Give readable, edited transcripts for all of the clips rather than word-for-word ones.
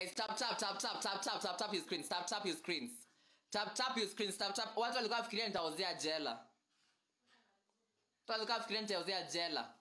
Tap your screens. Tap your screens. Tap your screens. Tap. Watu walikuwa fikiria nitauzia jela. Watu walikuwa fikiria nitauzia jela.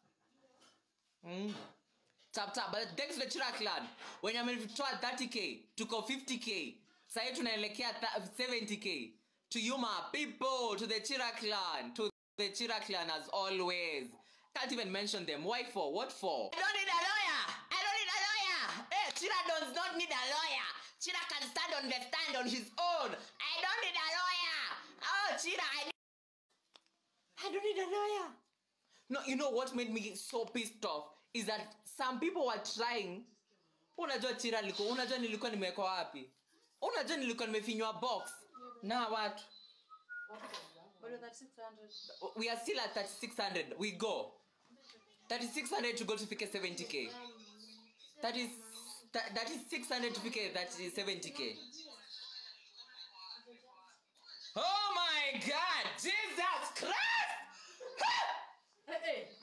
Tap. But thanks to the Chira clan. When you toa 30k, tuko 50k. Sasa tunaelekea 70k. To you my people, to the Chira clan, as always. Can't even mention them. Why for? What for? I don't need a lawyer. Hey, Chira does not need a lawyer. Chira can stand on his own. I don't need a lawyer. Oh, Chira, I don't need a lawyer. No, you know what made me so pissed off is that some people were trying. Unajua Chira liko, unajua nilikuwa nimewekwa wapi? Unajua nilikuwa nimefinywa box. Na what? But you're at 600. We are still at 3600. We go. 3600 to go to fike 70k. That is 600 to fike that is 70k. Oh my God! Jesus Christ! Hey.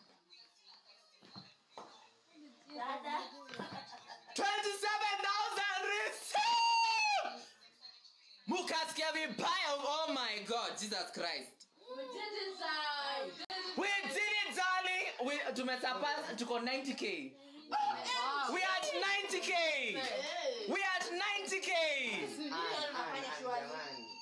27,000 received! Mukasikia vibaya. Oh my God, Jesus Christ. We did it, darling. Tumesurpass tuko 90k. We at 90k. We at 90k.